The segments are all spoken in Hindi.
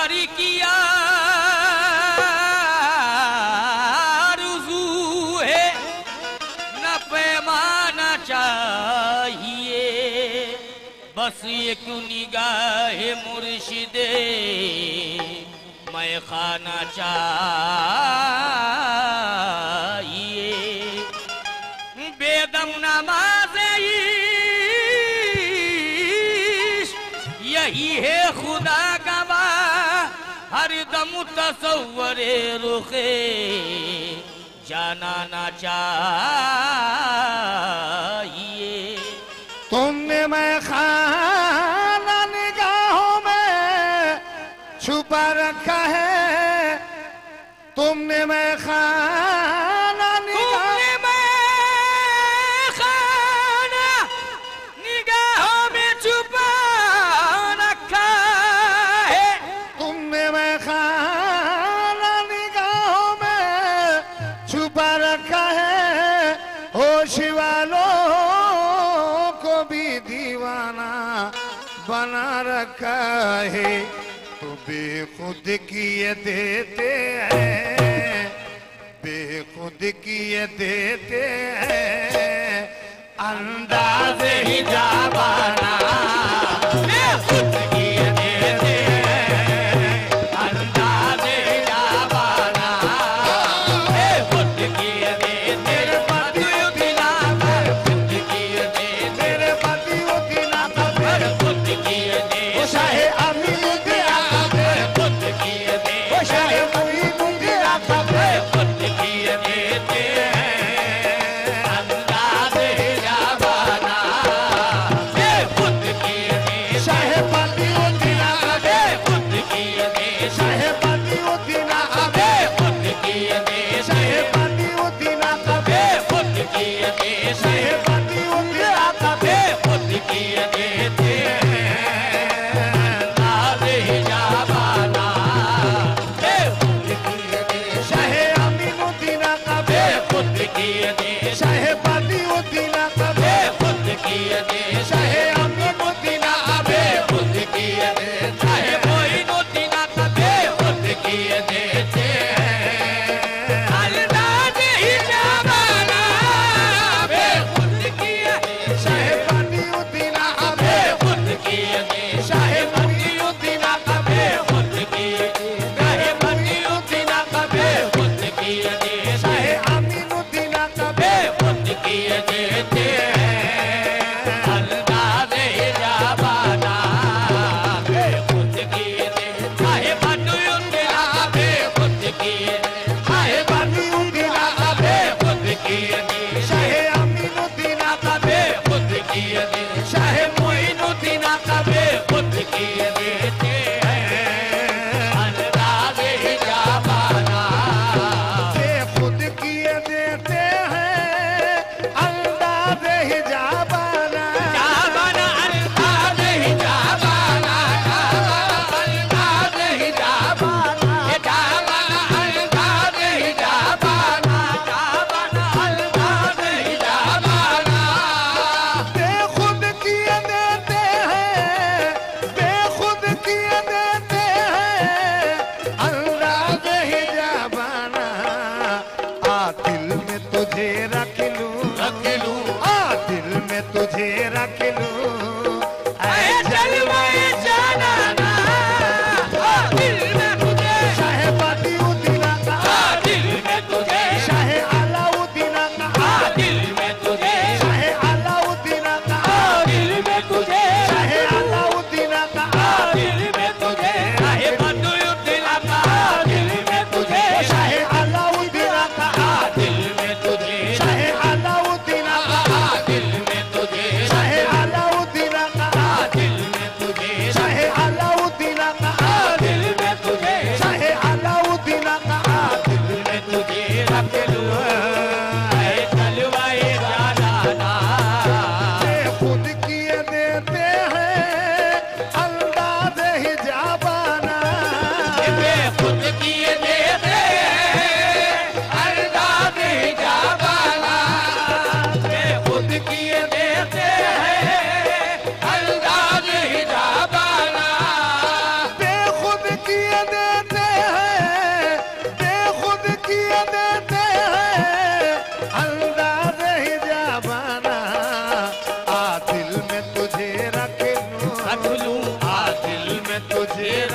यारी किया आरज़ू है न पैमाना चाहिए, बस एक निगाह मुर्शिदे मैं खाना चाहिए। बेदम नमाज़े यही है खुदा गवाह, हर दम तसव्वुरे रुखे जाना ना चाहिए। तुमने मैं खाना निगाहों में छुपा रखा है, तुमने मैं खाना निगाहों में छुपा रखा है, तुमने मैं खाना निगाहों में छुपा रखा है। होश वालों को भी दीवाना बना रखा है, तो बेखुद किए देते हैं, बेखुद किए देते हैं अंदाज़ हिजाबाना, बेखुद किए देते हैं अंदाज़ हिजाबाना, बेखुद किए देते मेरे पति उदिना पर, खुद किए दे मेरे पति उदिना पर, खुद किए दे ओ शाहे अमीन दिया पर, खुद किए दे ओ शाहे अमीन दिया पर, खुद किए देते अंदाज़ हिजाबाना, बेखुद किए दे शाहे पति उदिना पर, खुद किए दे शाहे पति उदिना पर, खुद किए दे शाहे पति उदिना पर, खुद किए दे शाहे पति उदिना पर, खुद किए देते अंदाज़ हिजाबाना, बेखुद किए दे शाहे अमीन उदिना पर, खुद किए दे शाहे पति उदिना पर, खुद किए दे शाहे अमीन उदिना पर, खुद किए दे शाहे मोइन उदिना पर, खुद किए देते अंदाज़ हिजाबाना, बेखुद किए दे शाहे पति उदिना पर, खुद किए दे शाहे पति उदिना पर, खुद किए दे शाहे पति उदिना पर, खुद किए दे शाहे अमीन उदिना पर, खुद किए देते अंदाज़ हिजाबाना, बेखुद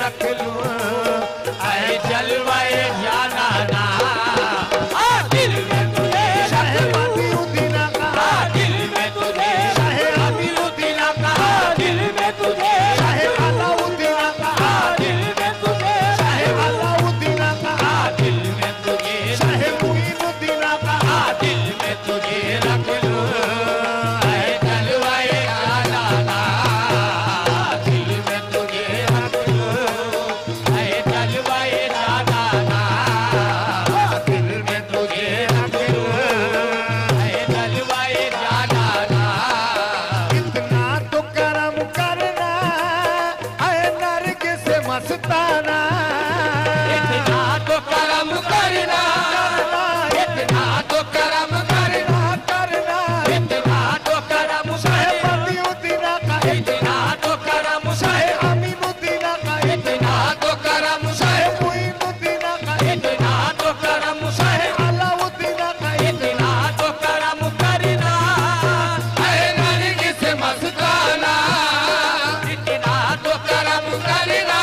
रख लूं ऐ जलवाए जाना ना दिल में तुझे शाहबादीउद्दीन का दिल में तुझे शाहबादीउद्दीन का दिल में तुझे शाह अलाउद्दीन का दिल में तुझे शाह अलाउद्दीन का दिल में तुझे शाह मुईनुद्दीन का दिल में तुझे रख लूं ऐ जलवाए जाना ना दिल में तुझे रख लूं ऐ जलवाए जाना ना दिल में तुझे रख लूं ऐ जलवाए जाना ना इतना तो करम करना ऐ नरगिस मस्ताना इतना तो करम करना इतना तो करम करना इतना तो करम शाहबादीउद्दीन का इतना तो करम शाह अमीनुद्दीन का इतना तो करम शाह मुईनुद्दीन का इतना तो करम शाह अलाउद्दीन का इतना तो करम करना ऐ नरगिस मस्ताना इतना तो करम करना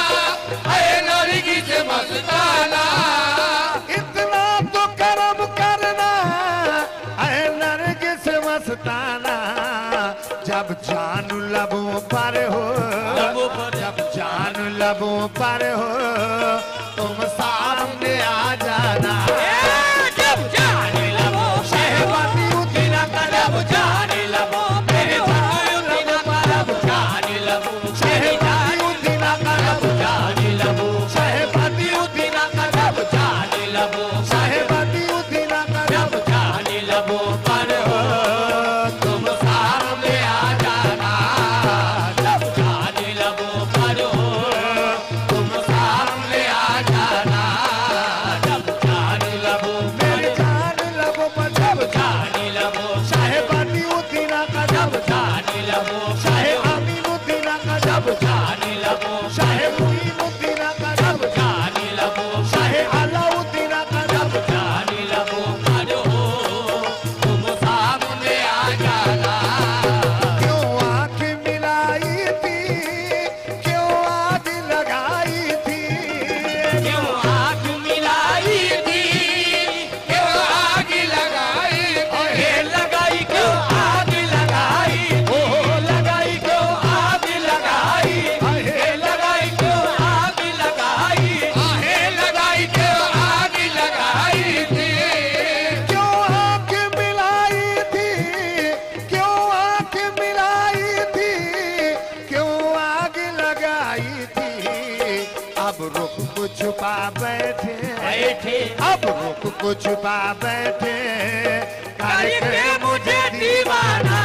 ऐ नरगिस मस्ताना इतना तो करम करना ऐ नरगिस मस्ताना जब जान लबों पर हो जब जान लबों पर हो तुम सामने आ जाना जब जान लबों शाहबादीउद्दीन का जब जान लबों मेरे शाहबादीउद्दीन का जब जान लबों शाहबादीउद्दीन का जब जान लबों शाहबादीउद्दीन का जब जान लबों शाहबादीउद्दीन का जब जान लबों पर हो तुम सामने आ जाना जब जान लबों पर हो तुम सामने आ जाना जब जान लबों मेरे जान लबों पर जब जान लबों शाहबादीउद्दीन का जब जान लबों शाह अमीनुद्दीन का जब जान लबों शाह मुईनुद्दीन का जब जान लबों शाह अलाउद्दीन का जब जान लबों पर हो तुम सामने आ जाना क्यों आंख मिलाई थी क्यों आग लगाई थी क्यों आग मिलाई थी क्यों आग लगाई लगाई क्यों आग लगाई लगाई क्यों आग लगाई लगाई क्यों आग लगाई लगाई क्यों आग लगाई थी क्यों आंख मिलाई थी क्यों आंख मिलाई थी क्यों आग लगाई थी अब रुख को छुपा बैठे अब रुख को छुपा बैठे करके मुझे दीवाना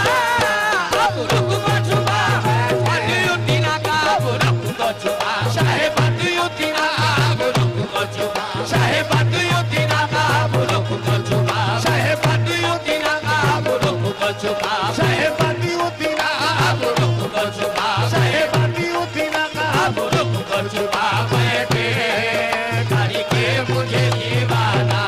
अब रुख को छुपा शाहबादीउद्दीन का अब रुख को छुपा शाहबादीउद्दीन का अब रुख को छुपा शाहबादीउद्दीन का अब रुख को छुपा शाहबादीउद्दीन का अब रुख को छुपा शाहबादीउद्दीन का अब रुख को छुपा शाहबादीउद्दीन का अब रुख को छुपा बैठे करके मुझे दीवाना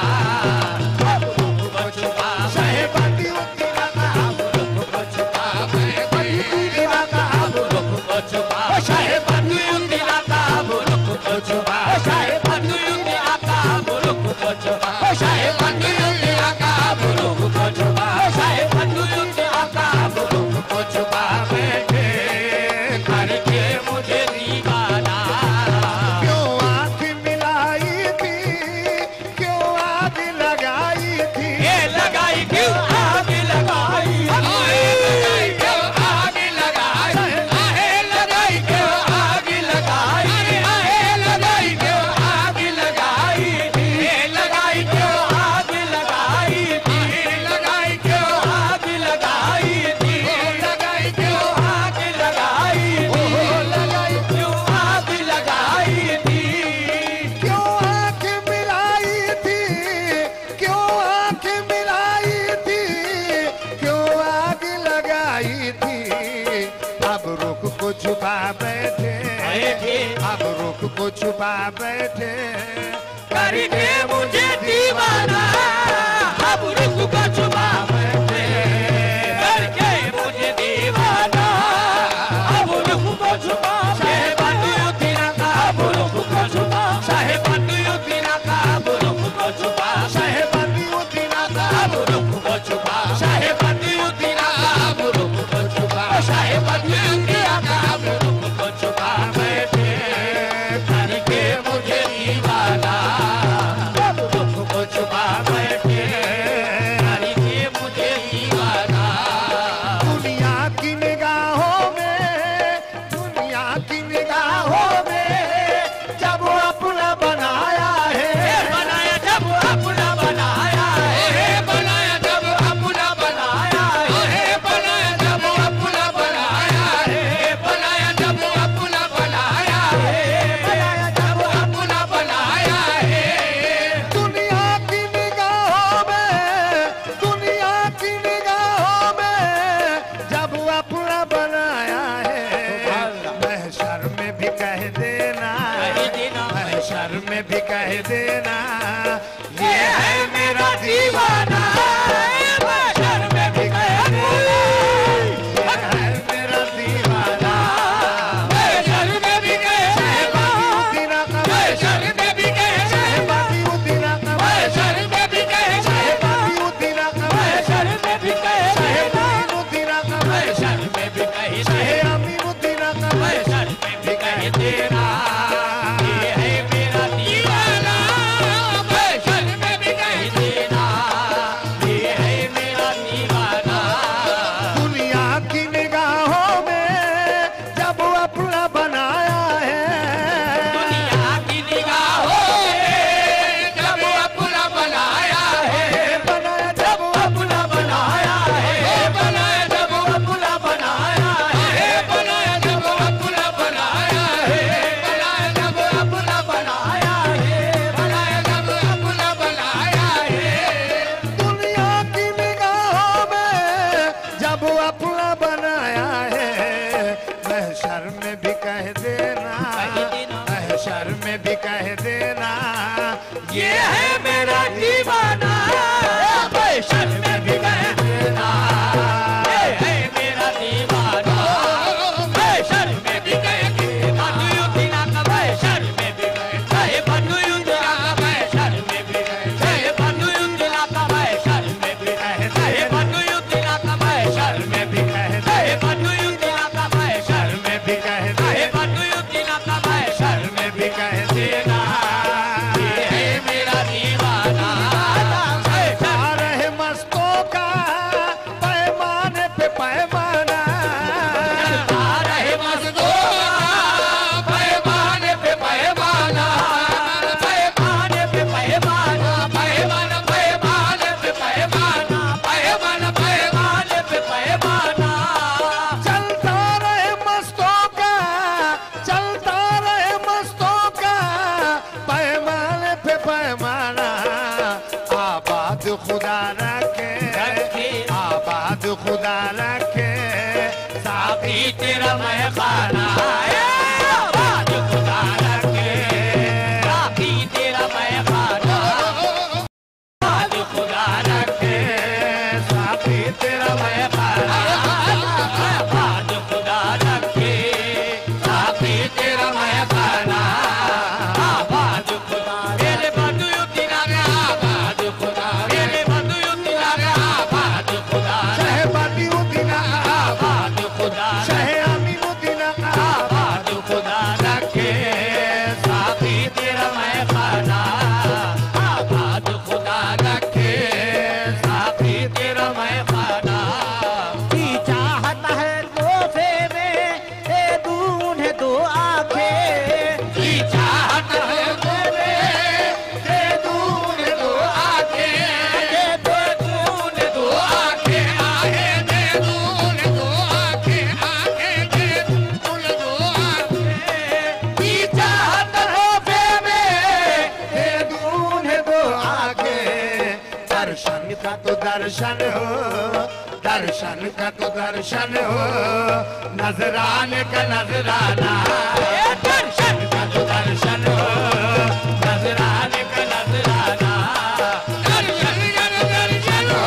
अब रुख को छुपा शाहबादीउद्दीन का अब रुख को छुपा शाहबादीउद्दीन का अब रुख को छुपा शाहबादीउद्दीन का अब रुख को छुपा शाहबादीउद्दीन का अब रुख को छुपा शाहबादीउद्दीन का अब रुख को छुपा शाहबादीउद्दीन का अब रुख को छुपा बैठे करके मुझे दीवाना क्यों आंख मिलाई थी क्यों आग लगाई थी लगाई क्यों आग लगाई लगाई क्यों आग लगाई लगाई क्यों आग लगाई लगाई क्यों आग लगाई लगाई क्यों आग लगाई लगाई क्यों आग लगाई लगाई क्यों आग लगाई लगाई क्यों आग लगाई थी क्यों आंख मिलाई थी क्यों आंख मिलाई थी क्यों आग लगाई थी अब रुख को छुपा बैठे अब रुख को छुपा बैठे करके मुझे दीवाना अब रुख को छुपा बैठे करके मुझे दीवाना अब रुख को छुपा शाहबादीउद्दीन का कह देना ये है मेरा दीवाना, महशर में भी कह देना ये है मेरा दीवाना, महशर में भी कह देना दीना का महशर में भी कह देना दीना का महशर में भी कह देना दीना का महशर में भी कह देना दीना का महशर में भी कह देना दीना का महशर में भी कह देना ये है मेरा दीवाना, महशर में भी कह देना ये है मेरा दीवाना। दुनिया की निगाहों में जब अपना बनाया है, दुनिया की निगाहों में जब अपना बनाया है, बनाया जब अपना बनाया है, बनाया जब अपना बनाया है, बनाया जब अपना बनाया है, बनाया जब अपना बनाया है, बनाया जब अपना बनाया है। दुनिया की निगाहों में जब अपना बनाया है, महशर में भी कह देना, महशर में भी कह देना ये है मेरा दीवाना, महशर में भी कह देना ये है मेरा दीवाना, महशर में भी कह देना दुनिया का महशर में भी कह दुनिया का महशर में भी कह दुनिया का महशर में भी कह दुनिया का महशर में भी कह कह दुनिया का महशर में भी कह दे, कह दुनिया का महशर में भी कह देना ये है मेरा दीवाना, आ रहे मस्तों का पैमाने पे पैमाना, आ रहे मस्तों का पैमाने पे पैमाना, पैमाने पे पैमाना, पैमाना पैमाने पे पैमाना, पैमाना पैमाने पे पैमाना। चलता रहे मस्तों का, चलता रहे मस्तों का पैमाने पे पैमाना, आबाद खुदा रखे, आबाद खुदा रखे साथी तेरा मैं खाना आबाद खुदा रखे, साथी तेरा मैं खाना आबाद खुदा रखे, साथी तेरा मैं खाना, आबाद खुदा रखे, साथी तेरा मैं खाना आबाद खुदा मेरे बंधु तेरा मैं आबाद खुदा, मेरे बंधु तेरा मैं आबाद खुदा, शहबादी उदिना आबाद खुदा शह अमीन उदिना आबाद खुदा रखे, साथी तेरा मैं खाना आबाद खुदा रखे, साथी तेरा मैं खाना। की चाहत है तोहफे में दे दूं उन्हें दो आंखें, की चाहत है मेरे दे दूं ने दो आंखें, दे दूं ने दो आंखें, आंखें दे दूं ने दो आंखें, आंखें दे दूं ने दो आंखें। की चाहत है में दे दूं ने दो आगे, दर्शन का तो दर्शन हो, दर्शन का तो दर्शन हो, नजराने का नजराना, दर्शन का तो दर्शन हो, नजराने का नजराना, दर्शन का तो दर्शन हो,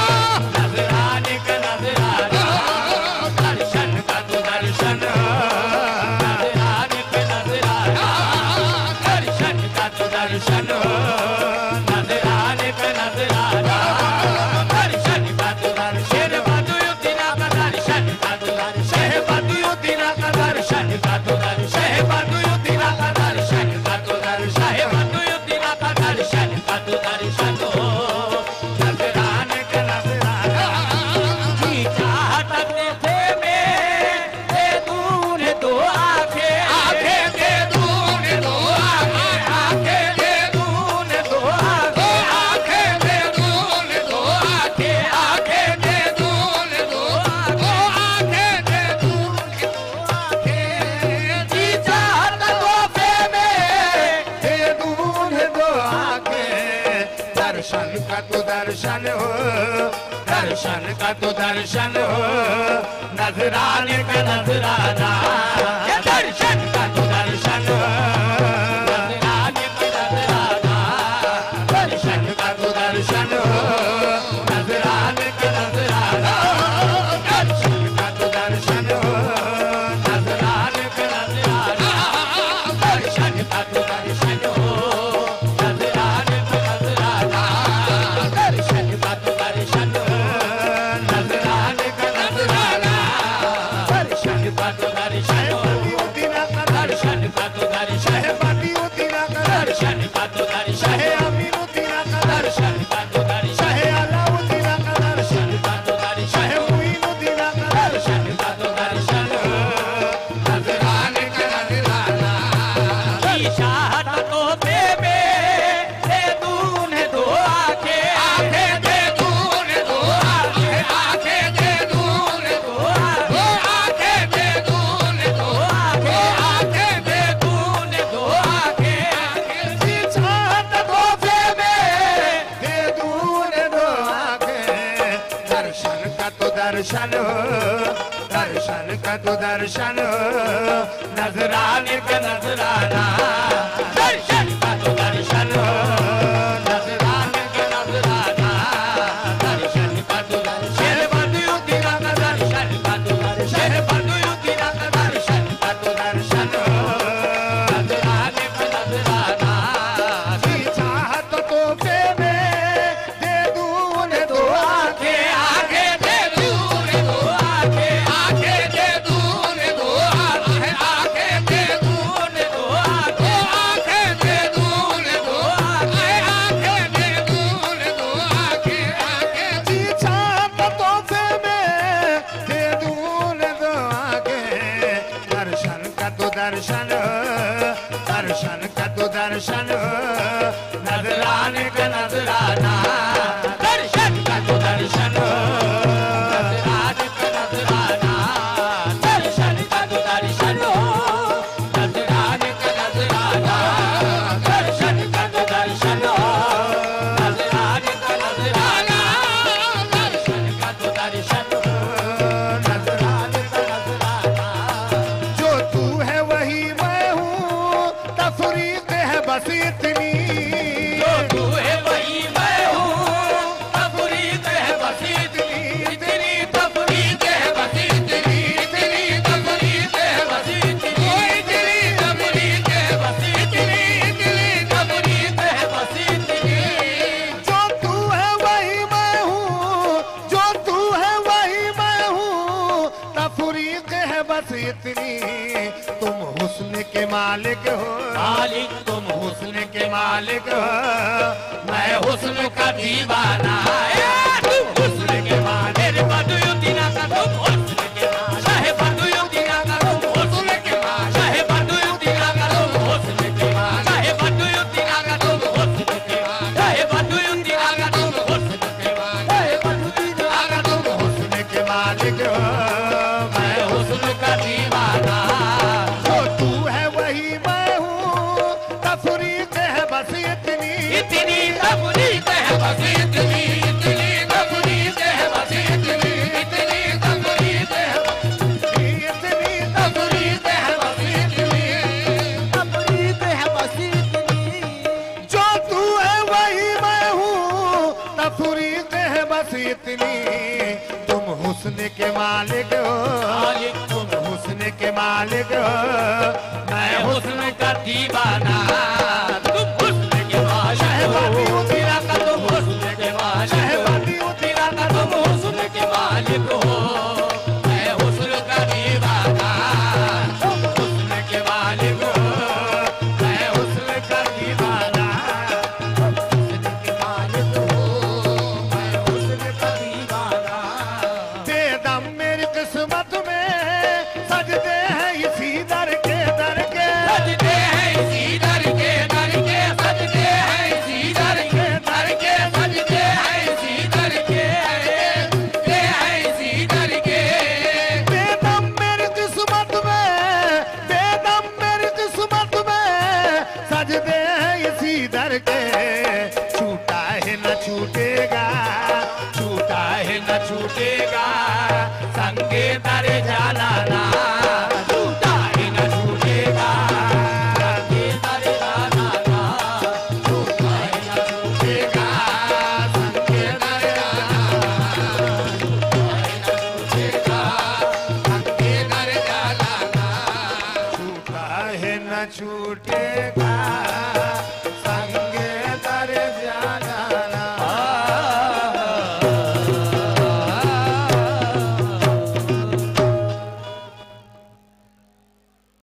नजराने का नजराना, दर्शन का तो दर्शन हो, नजराने का नजराना, दर्शन का तो दर्शन हो, नजराने का नजराना, दर्शन का तो दर्शन बंधु तेरा का दर्शन का तो दर्शन बंधु तेरा का दर्शन का तो दर्शन बंधु तेरा का दर्शन का तो दर्शन बंधु तेरा का दर्शन का तो दर्शन हो, नजराने का नजराना की चाहत थे में दे दूं ने दो आंखें, आंखें दे दूं ने दो आंखें, आंखें दे दूं ने दो आंखें, आंखें दे दूं ने दो आंखें, आंखें दे दूं ने दो आंखें, आंखें दे दूं ने दो आंखें। की चाहत तोहफे में दे दूं ने दो आगे, दर्शन का तो दर्शन हो, दर्शन का तो दर्शन हो, नजराने का नजराना, दर्शन का तो दर्शन हो, नजराने का नजराना। का तो दर्शन नजराने का नजराना दर्शन का तो दर्शन नजराने का नजराना दर्शन का तो दर्शन बंधु तेरा का दर्शन का तो दर्शन बंधु तेरा का दर्शन का तो दर्शन नजराने का नजराना की चाहत तो पे में दे दूं उन्हें दो आंखें आंखें दे दूं उन्हें दो आंखें आंखें दे दूं उन्हें दो आंखें आंखें दे दूं उन्हें दो आंखें आंखें दे दूं उन्हें दो आंखें आंखें दे दूं उन्हें दो आंखें आंखें की चाहत तो पे में दे दूं उन्हें दो आंखें दर्शन का तो दर्शन दर्शन का तो दर्शन नजराने का नजराना दर्शन का तो दर्शन नजराने का नजराना दर्शन का तो दर्शन नजराने का नजराना दर्शन का तो दर्शन नजराने का नजराना दर्शन का तो दर्शन नजराने का नजराना जो तू है वही मैं हूँ तफरीक है बस इतनी जो तू है वही मैं हूँ तफरीक है बस इतनी इतनी तफरीक है बस इतनी इतनी तफरीक है बस इतनी इतनी तफरीक है बस इतनी इतनी तफरीक है बस इतनी जो तू है वही मैं हूँ जो तू है वही मैं हूँ तफरीक है बस इतनी तुम हुस्न के मालिक हो मालिक तुम हुस्न के मालिक हो मैं हुस्न का दीवाना तुम हुस्न के मालिक बदयुद्दीना का तुम हुस्न के मालिक शाहे बदयुद्दीना का तुम हुस्न के मालिक शाहे बदयुद्दीना का तुम हुस्न के मालिक शाहे बदयुद्दीना का तुम हुस्न के मालिक शाहे बदयुद्दीना का तुम हुस्न के मालिक शाहे बदयुद्दीना का तुम हुस्न के मालिक हो मैं हुस्न का दीवाना जो तू है वही मैं हूँ तफरीक है बस इतनी इतनी तफरीक है बस इतनी इतनी तफरीक है बस इतनी इतनी तफरीक है इतनी तफरीक है बस इतनी तफरीक है बस इतनी जो तू है वही मैं हूँ तफरीक है बस इतनी तुम हुस्न के मालिक हो मालिक तुम हुस्न के मालिक हो मैं हुस्न का दीवाना तुम हुस्न के मालिक हो तेरा का तुम हुस्न के मालिक हो तेरा का तुम हुस्न के मालिक हो मैं हुस्न का दीवाना तुम हुस्न के मालिक हो मैं हुस्न का दीवाना तुम हुस्न के मालिक हो मैं हुस्न का दीवाना बेदम मेरी किस्मत में सजदे हैं इसी दर के सजदे हैं इसी दर के सजदे हैं इसी दर के सजदे हैं इसी दर के सजदे हैं इसी दर के बेदम मेरी किस्मत में बेदम मेरी किस्मत में सजदे हैं इसी दर के छूटा है न छूटेगा छूटा है न छूटेगा संगे दर जालाना छूटा है न छूटेगा संगे दर जालाना छूटा है न छूटेगा संगे दर जालाना छूटा है न छूटेगा संगे दर जालाना छूटा है न छूटेगा